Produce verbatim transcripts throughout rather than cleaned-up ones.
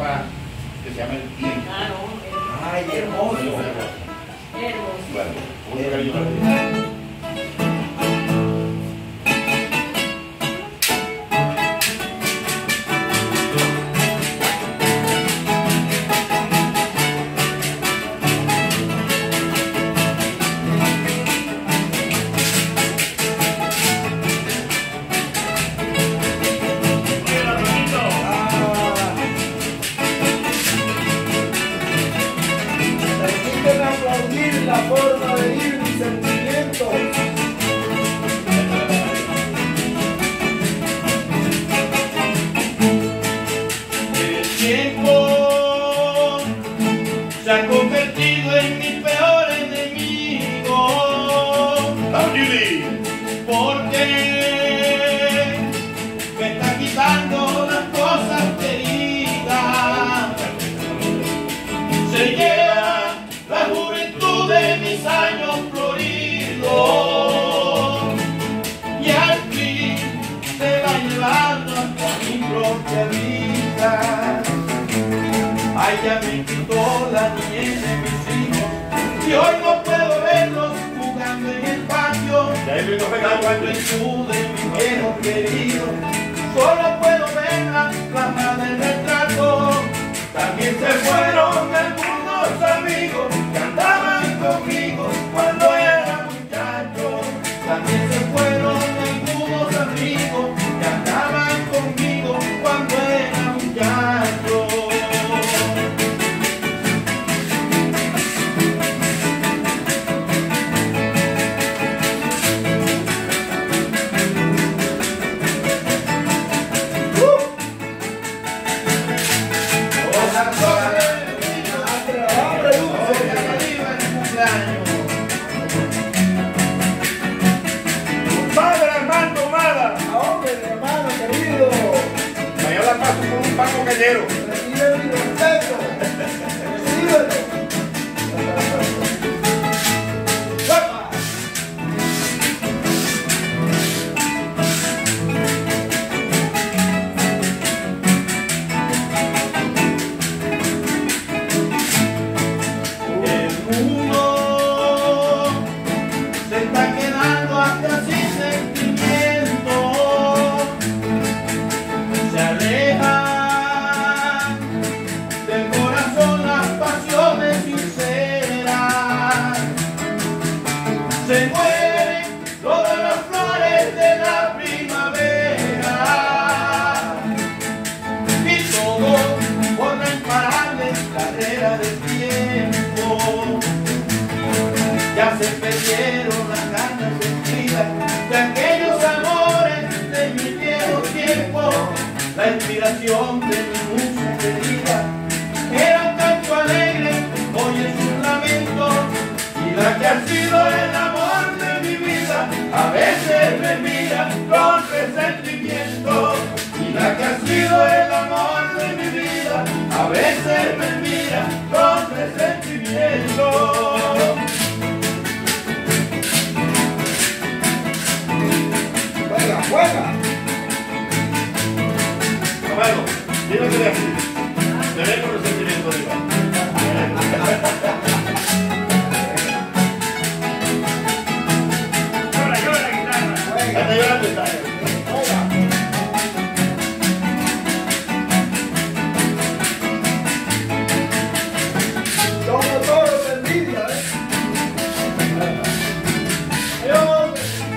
papá que se llama El Tiempo. Ah, no. Ay, hermoso. Hermoso. Bueno, mucho cariño para ti. La forma de vivir mis sentimientos. El tiempo se ha convertido en mi peor enemigo. Porque me está quitando las cosas queridas. Se lleva la juventud de mis años floridos y al fin se va llevando hasta mi propia vida. Ay, ya me quitó la niñez de mis hijos y hoy no puedo verlos jugando en el patio. La juventud de mi viejo querido, solo puedo ver la plasma del retrato. También se fueron algunos amigos que andaban conmigo cuando era muchacho. También se fueron algunos amigos que andaban conmigo cuando era muchacho. Padre Armando Mala, Hombre, mi hermano querido. Mañana la paso con un Paco Cañero. Recibe mi respeto. Recíbelo. el mundo se está quedando hasta sin sentimiento. Se aleja del corazón las pasiones sinceras. Se mueren todas las flores de la primavera y todo por la imparable carrera del tiempo. Ya se perdieron las ganas sentidas de aquellos amores de mi viejo tiempo. La inspiración de mi música querida era un canto alegre, hoy es un lamento. Y la que ha sido el amor de mi vida a veces me mira con resentimiento. Y la que ha sido el amor de mi vida a veces me mira con resentimiento. Juega, juega. Camargo, dime que le así. Te ve con resentimiento arriba. Llora, llora, guitarra. Está llorando, está. Juega. Como todo se envidia, ¿eh? Adiós.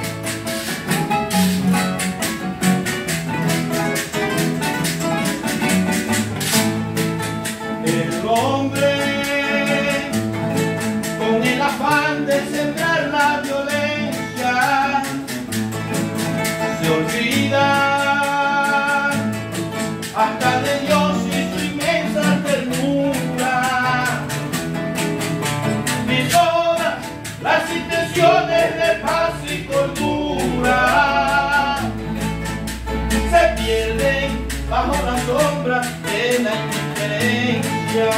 El hombre con el afán de sembrar la violencia se olvida hasta de Dios y su inmensa ternura. Y todas las intenciones de paz y cordura se pierden bajo la sombra de la indiferencia.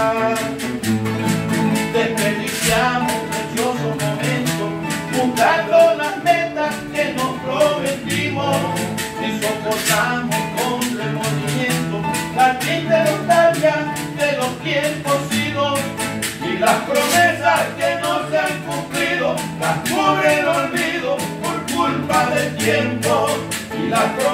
Desperdiciamos preciosos momentos buscando las metas que nos prometimos y soportamos con remordimiento la triste nostalgia tiempos idos y las promesas que no se han cumplido las cubre el olvido por culpa del tiempo y las promesas